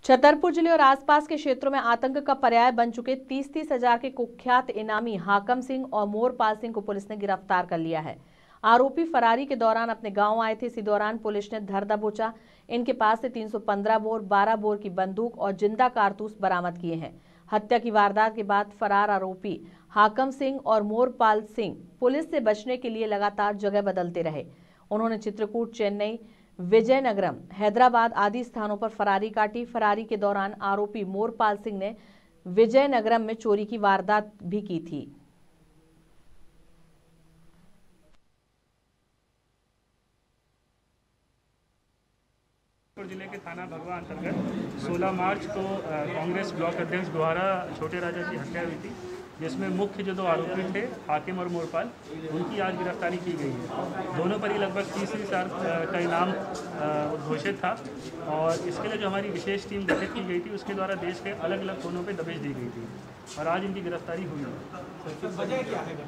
छतरपुर जिले और आसपास के क्षेत्रों में आतंक का पर्याय बन चुके 30-30 हजार के कुख्यात इनामी हाकम सिंह और मोरपाल सिंह को पुलिस ने गिरफ्तार कर लिया है। आरोपी फरारी के दौरान अपने गांव आए थे। इसी दौरान पुलिस ने धर दबोचा। इनके पास से 315 बोर 12 बोर की बंदूक और जिंदा कारतूस बरामद किए हैं। हत्या की वारदात के बाद फरार आरोपी हाकम सिंह और मोरपाल सिंह पुलिस से बचने के लिए लगातार जगह बदलते रहे। उन्होंने चित्रकूट, चेन्नई, विजयनगरम, हैदराबाद आदि स्थानों पर फरारी काटी। फरारी के दौरान आरोपी मोरपाल सिंह ने विजयनगरम में चोरी की वारदात भी की थी। जिले के थाना भगवा अंतर्गत 16 मार्च को कांग्रेस ब्लॉक अध्यक्ष द्वारा छोटे राजा की हत्या हुई थी, जिसमें मुख्य जो दो आरोपी थे हाकिम और मोरपाल, उनकी आज गिरफ्तारी की गई है। दोनों पर ही लगभग 30,000 का इनाम घोषित था और इसके लिए जो हमारी विशेष टीम गठित की गई थी उसके द्वारा देश के अलग अलग कोनों पे दबिश दी गई थी और आज इनकी गिरफ्तारी हुई है। वजह क्या है?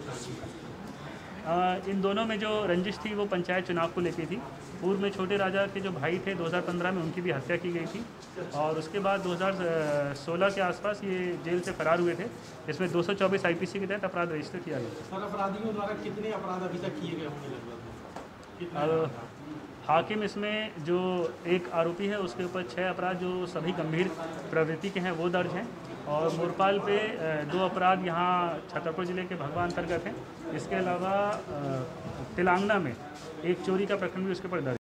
इन दोनों में जो रंजिश थी वो पंचायत चुनाव को लेकर थी। पूर्व में छोटे राजा के जो भाई थे 2015 में उनकी भी हत्या की गई थी और उसके बाद 2016 के आसपास ये जेल से फरार हुए थे। इसमें 224 आईपीसी के तहत अपराध रजिस्टर किया गया। सर, अपराधियों द्वारा कितने अपराध अभी तक किए गए होंगे लगभग? हाकिम इसमें जो एक आरोपी है उसके ऊपर 6 अपराध जो सभी गंभीर प्रवृत्ति के हैं वो दर्ज हैं और मोरपाल पे 2 अपराध यहाँ छतरपुर जिले के भगवा अंतर्गत हैं। इसके अलावा तिलांगना में एक चोरी का प्रकरण भी उसके ऊपर दर्ज है।